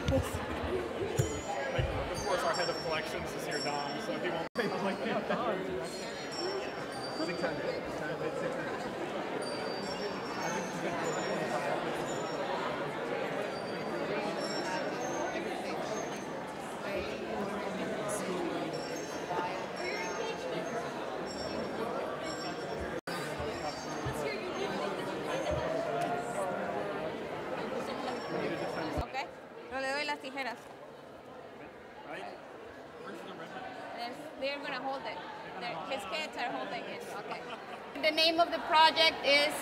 Of course, our head of collections is here, Dom, so he won't pay like that. 600. Okay, pero le doy las tijeras. They're going to hold it. His kids are holding it. Okay. The name of the project is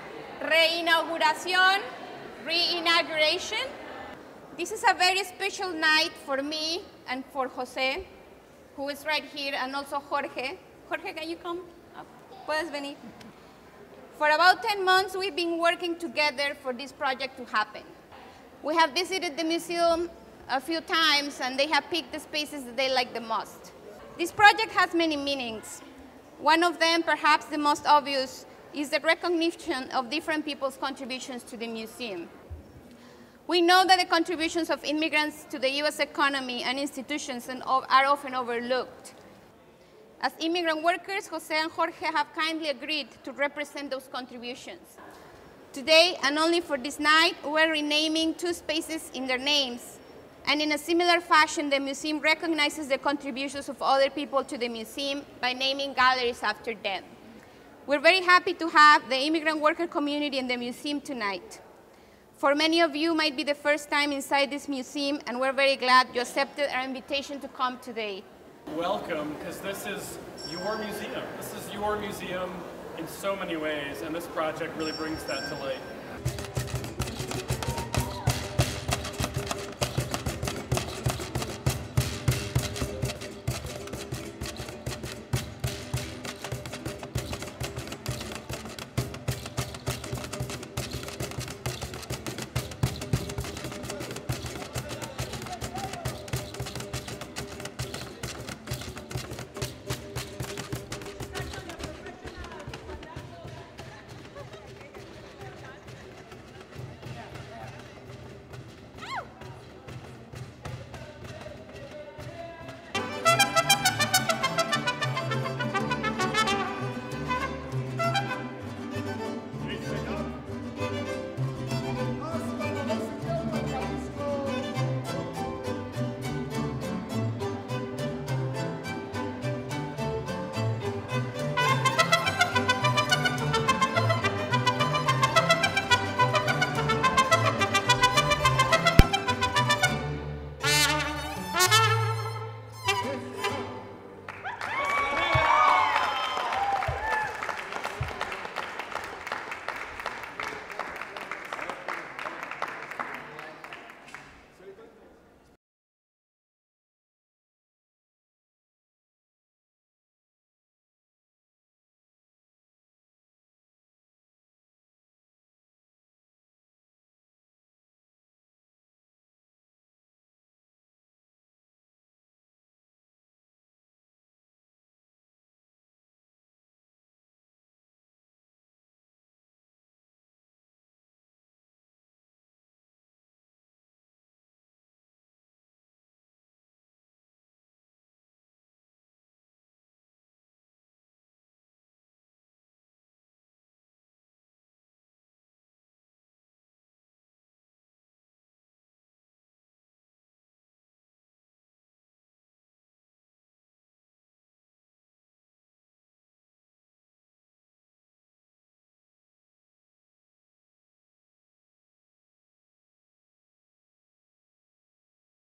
Reinauguration. This is a very special night for me and for Jose, who is right here, and also Jorge. Jorge, can you come up? Puedes venir. For about 10 months, we've been working together for this project to happen. We have visited the museum a few times, and they have picked the spaces that they like the most. This project has many meanings. One of them, perhaps the most obvious, is the recognition of different people's contributions to the museum. We know that the contributions of immigrants to the US economy and institutions are often overlooked. As immigrant workers, Jose and Jorge have kindly agreed to represent those contributions. Today, and only for this night, we're renaming 2 spaces in their names. And in a similar fashion, the museum recognizes the contributions of other people to the museum by naming galleries after them. We're very happy to have the immigrant worker community in the museum tonight. For many of you, it might be the first time inside this museum, and we're very glad you accepted our invitation to come today. Welcome, because this is your museum. This is your museum in so many ways, and this project really brings that to light.